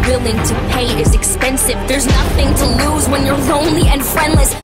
willing to pay is expensive. There's nothing to lose when you're lonely and friendless.